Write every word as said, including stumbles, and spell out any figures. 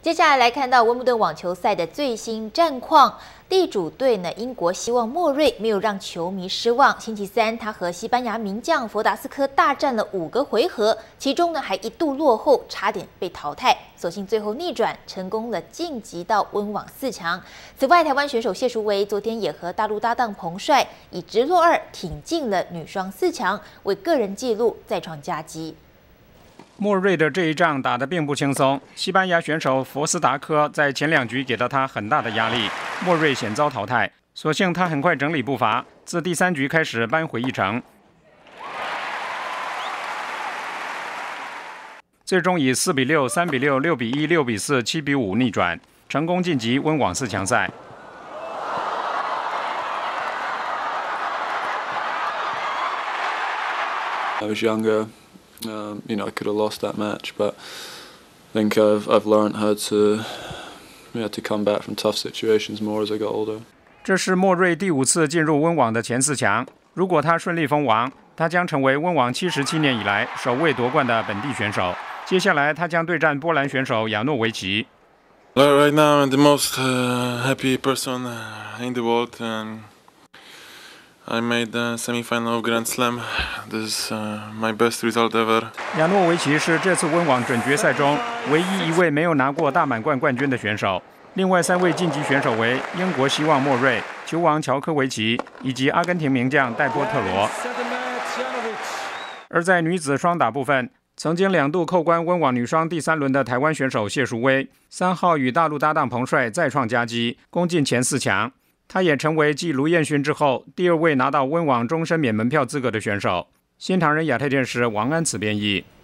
接下来来看到温布顿网球赛的最新战况。地主队呢，英国希望莫瑞没有让球迷失望。星期三，他和西班牙名将佛达斯科大战了五个回合，其中呢还一度落后，差点被淘汰。所幸最后逆转，成功了晋级到温网四强。此外，台湾选手谢淑薇昨天也和大陆搭档彭帅以直落二挺进了女双四强，为个人纪录再创佳绩。 莫瑞的这一仗打得并不轻松，西班牙选手佛斯达科在前两局给了他很大的压力，莫瑞险遭淘汰。所幸他很快整理步伐，自第三局开始扳回一城，最终以四比六、三比六、六比一、六比四、七比五逆转，成功晋级温网四强赛。 I was younger. Um, you know, I could have lost that match, but I think I've I've learned how to yeah to come back from tough situations more as I got older. 这是莫瑞第五次进入温网的前四强。如果他顺利封王，他将成为温网七十七年以来首位夺冠的本地选手。接下来，他将对战波兰选手亚诺维奇。 Right now, I'm the most uh, happy person in the world. And I made the semi-final of Grand Slam. This is uh, my best result ever. 亚诺维奇是这次温网准决赛中唯一一位没有拿过大满贯冠军的选手。另外三位晋级选手为英国希望莫瑞、球王乔科维奇以及阿根廷名将戴波特罗。而在女子双打部分，曾经两度扣关温网女双第三轮的台湾选手谢淑薇，三号与大陆搭档彭帅再创佳绩，攻进前四强。 他也成为继卢彦勋之后第二位拿到温网终身免门票资格的选手。新唐人亚太电视王安慈编译。